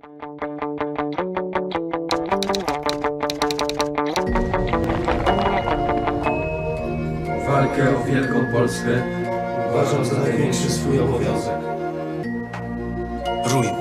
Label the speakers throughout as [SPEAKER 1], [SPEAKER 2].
[SPEAKER 1] Walkę o wielką Polskę uważam za największy swój obowiązek.
[SPEAKER 2] Ruin.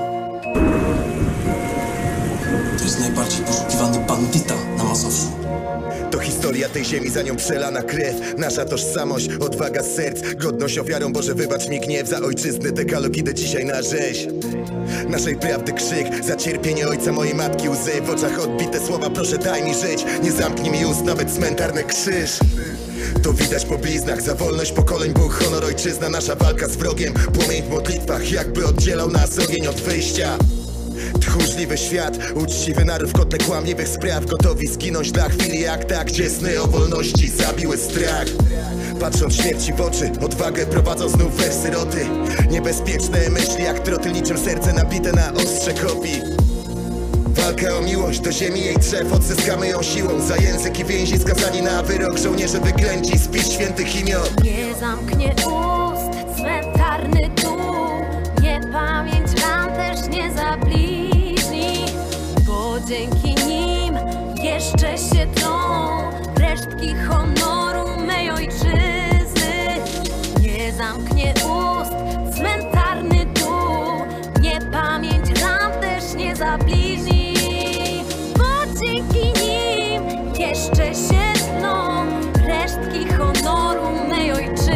[SPEAKER 2] To jest najbardziej poszukiwany bandyta na Mazowszu.
[SPEAKER 3] To historia tej ziemi, za nią przelana krew. Nasza tożsamość, odwaga z serc, godność ofiarą. Boże, wybacz mi gniew za ojczyznę. Dekalog idę dzisiaj na rzeź. Naszej prawdy krzyk, za cierpienie ojca, mojej matki łzy. W oczach odbite słowa, proszę daj mi żyć. Nie zamknij mi ust, nawet cmentarny krzyż. To widać po bliznach, za wolność pokoleń, Bóg, honor, ojczyzna. Nasza walka z wrogiem, płomień w modlitwach, jakby oddzielał nas ogień od wyjścia. Tchórzliwy świat, uczciwy naród w kotle kłamliwych spraw. Gotowi zginąć dla chwili jak ta, gdzie sny o wolności zabiły strach. Patrząc śmierci w oczy, odwagę prowadzą znów wersy roty. Niebezpieczne myśli jak troty, niczym serce nabite na ostrze kopii. Walka o miłość do ziemi, jej drzew, odzyskamy ją siłą. Za język i więzi skazani na wyrok, żołnierze wyklęci, spis świętych imion.
[SPEAKER 4] Nie zamknie ust cmentarny dół, nie pamięć ran też nie zabliźni, bo dzięki nim jeszcze się tlą resztki honoru mej ojczyzny. Nie zamknie ust cmentarny dół, nie pamięć ran też nie zabliźni, bo dzięki nim jeszcze się tlą resztki honoru mej ojczyzny.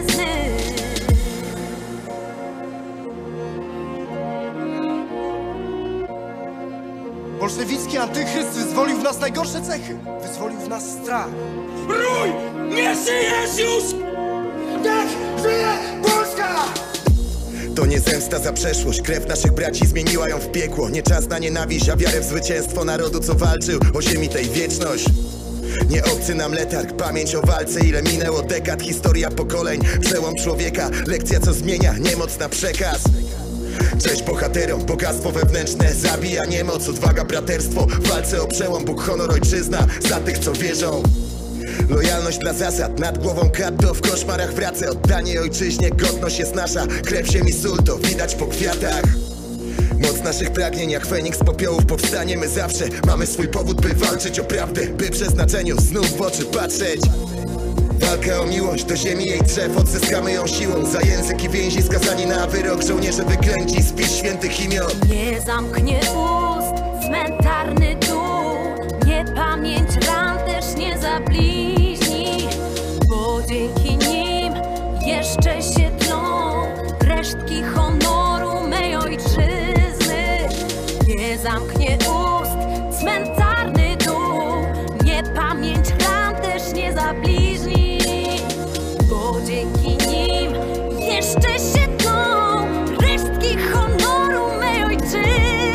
[SPEAKER 5] Bolszewicki antychryst wyzwolił w nas najgorsze cechy. Wyzwolił w nas strach.
[SPEAKER 6] Rój! Nie żyjesz już!
[SPEAKER 5] Niech żyje Polska!
[SPEAKER 3] To nie zemsta za przeszłość, krew naszych braci zmieniła ją w piekło. Nie czas na nienawiść, a wiarę w zwycięstwo narodu, co walczył o ziemi tej wieczność. Nie obcy nam letarg, pamięć o walce, ile minęło dekad, historia pokoleń, przełom człowieka, lekcja co zmienia, niemoc na przekaz. Cześć bohaterom, bogactwo wewnętrzne zabija niemoc, odwaga, braterstwo, w walce o przełom, Bóg, honor, ojczyzna, za tych co wierzą. Lojalność dla zasad, nad głową kaddo, w koszmarach wracę, oddanie ojczyźnie, godność jest nasza, krew, ziemi, sól, to widać po kwiatach. Moc naszych pragnień jak Feniks z popiołów powstanie, my zawsze mamy swój powód, by walczyć o prawdę, by przeznaczeniu znów w oczy patrzeć. Walka o miłość do ziemi, jej drzew, odzyskamy ją siłą. Za język i więzi skazani na wyrok, żołnierze wyklęci, spis świętych imion.
[SPEAKER 4] Nie zamknie ust cmentarny dół, nie pamięć ran też nie zabliźni, bo dzięki nim jeszcze się tlą resztki honoru mej ojczyzny. Nie zamknie ust cmentarny dół, nie pamięć ran też nie zabliźni, bo dzięki nim jeszcze się tlą resztki honoru mej ojczyzny.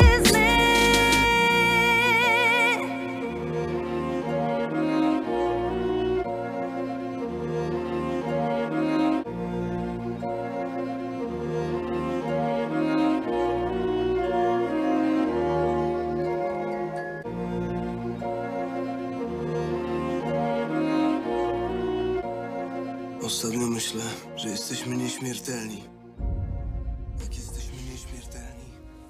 [SPEAKER 2] Ostatnio myślę, że jesteśmy nieśmiertelni. Jak jesteśmy nieśmiertelni?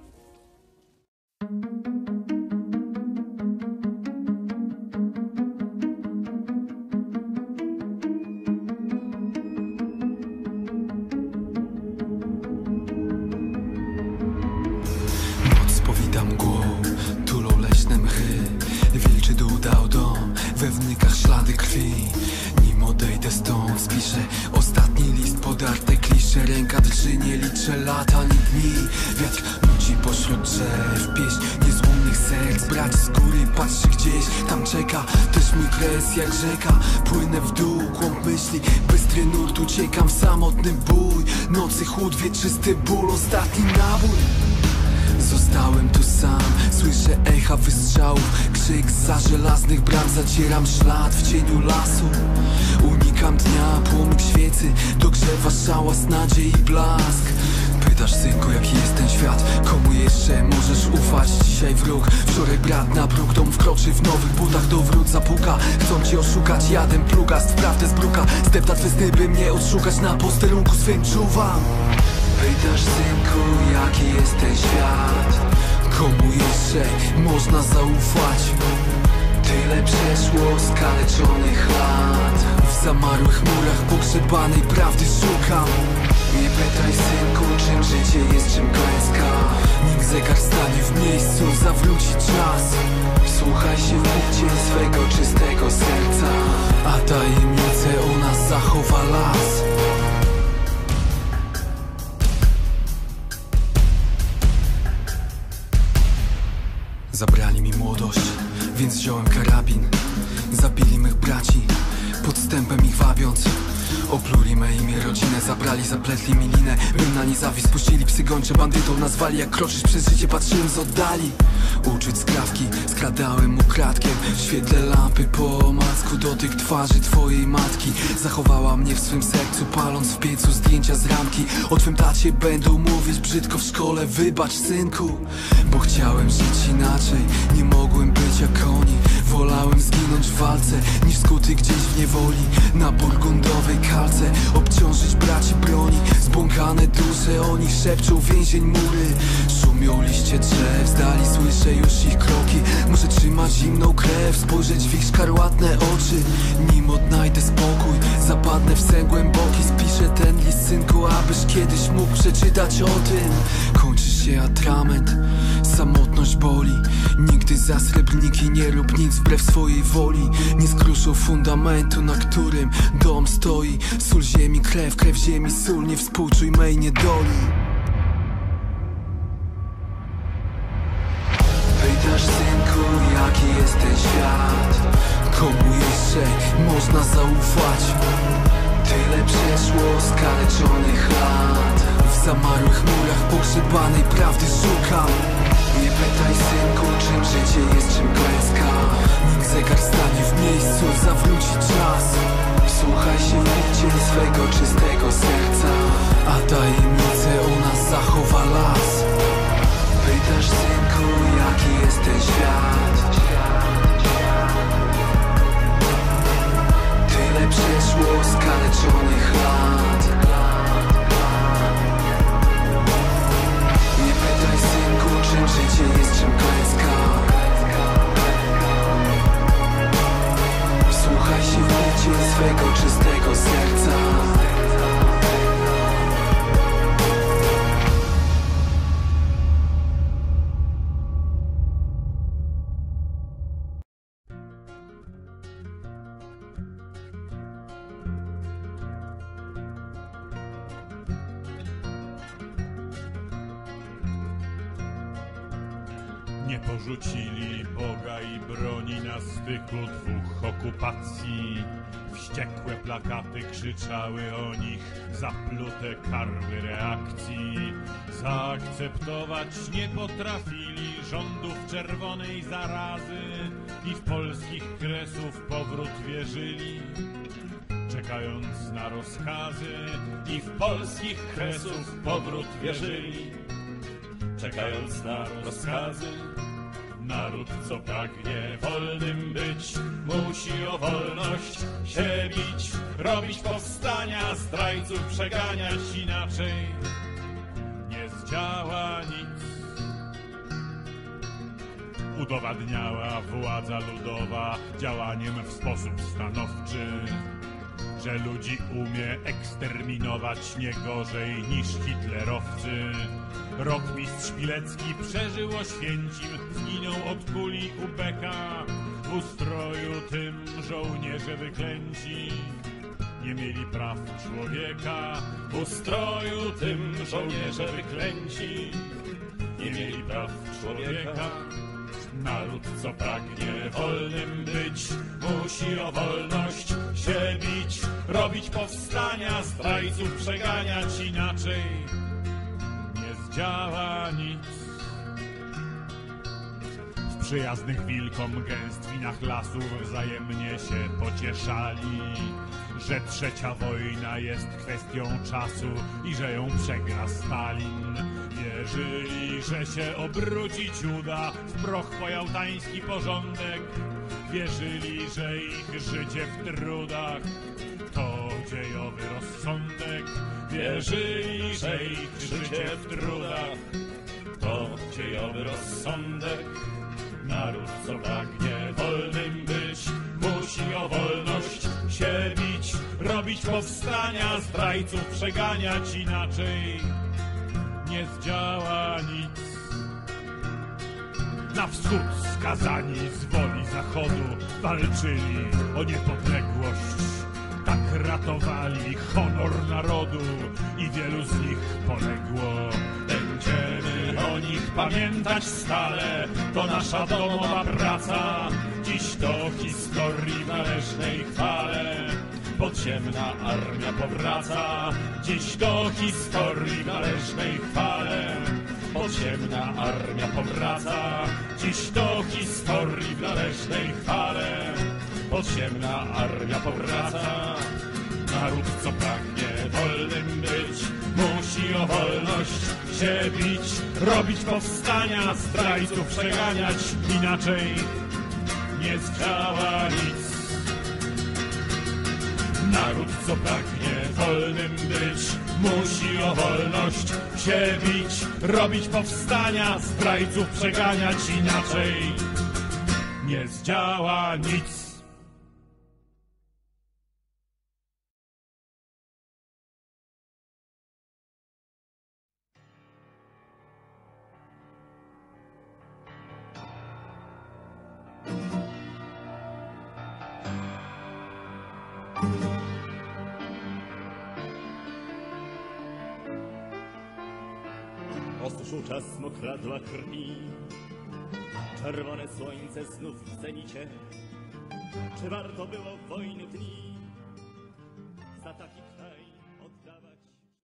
[SPEAKER 7] Noc spowita mgłą, tulą leśne mchy. Wilczy dół dał dom, we wnykach ślady krwi. Nim odejdę stąd, spiszę ostatni list, podarte klisze. Ręka drży, nie liczę lat ani dni. Wiatr ludzi pośród drzew, pieśń niezłomnych serc. Brać z góry, patrzy gdzieś, tam czeka też mój kres jak rzeka. Płynę w dół, głąb myśli, bystry nurt. Uciekam w samotny bój, nocy chłód, wieczysty ból, ostatni nabój. Zostałem tu sam, słyszę echa wystrzałów, krzyk zza żelaznych bram. Zacieram ślad w cieniu lasu, unikam dnia, płomyk świecy dogrzewa szałas, nadziei i blask. Pytasz, synku, jaki jest ten świat, komu jeszcze możesz ufać? Dzisiaj wróg, wczoraj brat na próg, dom wkroczy w nowych butach, do wrót zapuka. Chcą cię oszukać, jadem plugast, wprawdę zbruka. Zdepta twe sny, by mnie odszukać, na posterunku swym czuwam. Pytasz, synku, jaki jest ten świat, komu jeszcze można zaufać? Tyle przeszło skaleczonych lat, w zamarłych murach pogrzebanej prawdy szukam. Nie pytaj, synku, czym życie jest, czym klęska. Nim zegar stanie w miejscu, zawróci czas. Wsłuchaj się w bicie swego czystego serca, a tajemnicę o nas zachowa las. Zabrali mi młodość, więc wziąłem karabin. Zabili mych braci, podstępem ich wabiąc. Opluli me imię, rodzinę, zabrali, zapletli mi linę. Bym na nie zawisł, puścili psy gończe, bandytą nazwali. Jak kroczysz przez życie, patrzyłem z oddali. Uczyć skrawki, skradałem ukradkiem. W świetle lampy po omacku dotyk twarzy twojej matki. Zachowała mnie w swym sercu, paląc w piecu zdjęcia z ramki. O twym tacie będą mówić brzydko w szkole, wybacz, synku. Bo chciałem żyć inaczej, nie mogłem być jak oni. Wolałem zginąć w walce, niż skuty gdzieś w niewoli. Na burgundowej kalce obciążyć braci broni. Zbłąkane dusze, oni szepczą więzień mury. Szumią liście drzew, z dali słyszę już ich kroki. Muszę trzymać zimną krew, spojrzeć w ich szkarłatne oczy. Nim odnajdę spokój, zapadnę w sen głęboki. Spiszę ten list, synku, abyś kiedyś mógł przeczytać o tym. Kończy się atrament, samotność boli. Nigdy za srebrniki nie rób nic wbrew swojej woli. Nie skruszą fundamentu, na którym dom stoi. Sól ziemi, krew ziemi, sól, nie współczuj mej niedoli. Pytasz, synku, jaki jest ten świat? Komu jeszcze można zaufać? Tyle przeszło skaleczonych lat, w zamarłych murach pogrzebanej prawdy szukam. Nie pytaj, synku, czym życie jest, czym klęska. Nim zegar stanie w miejscu, zawróci czas. Wsłuchaj się w bicie swego czystego serca, a tajemnicę o nas zachowa las. Pytasz, synku, jaki jest ten świat? Tyle przeszło skaleczonych lat. Nie pytaj, synku, czym życie jest, czym klęska. Wsłuchaj się w bicie swego czystego serca.
[SPEAKER 8] Nie porzucili Boga i broni na styku dwóch okupacji. Wściekłe plakaty krzyczały o nich, zaplute karły reakcji. Zaakceptować nie potrafili rządów czerwonej zarazy i w polskich kresów powrót wierzyli, czekając na rozkazy. I w polskich kresów powrót wierzyli, czekając na rozkazy. Naród, co pragnie wolnym być, musi o wolność się bić, robić powstania, zdrajców przeganiać, inaczej nie zdziała nic. Udowadniała władza ludowa działaniem w sposób stanowczy, że ludzi umie eksterminować nie gorzej niż hitlerowcy. Rotmistrz Pilecki przeżył Oświęcim, zginął od kuli u beka. W ustroju tym żołnierze wyklęci nie mieli praw człowieka. W ustroju tym żołnierze wyklęci nie mieli praw człowieka. Naród, co pragnie wolnym być, musi o wolność się bić, robić powstania, zdrajców przeganiać, inaczej nie zdziała nic. W przyjaznych wilkom gęstwinach lasów wzajemnie się pocieszali, że trzecia wojna jest kwestią czasu i że ją przegra Stalin. Wierzyli, że się obrócić uda w proch pojałtański porządek. Wierzyli, że ich życie w trudach to dziejowy rozsądek. Wierzyli, że ich życie w trudach to dziejowy rozsądek. Naród, co pragnie wolnym być, musi o wolność się bić, robić powstania, zdrajców przeganiać, inaczej nie zdziała nic. Na wschód skazani z woli zachodu walczyli o niepodległość. Tak ratowali honor narodu i wielu z nich poległo. Będziemy o nich pamiętać stale, to nasza domowa praca. Dziś do historii w należnej chwale podziemna armia powraca. Dziś do historii w należnej chwale podziemna armia powraca. Dziś do historii w należnej chwale podziemna armia powraca. Naród, co pragnie wolnym być, musi o wolność się bić, robić powstania, zdrajców przeganiać, inaczej nie zdziała nic. Naród, co pragnie wolnym być, musi o wolność się bić, robić powstania, zdrajców przeganiać, inaczej nie zdziała nic.
[SPEAKER 9] Ostrzu czas mokradła krwi, czerwone słońce znów w zenicie. Czy warto było wojny dni?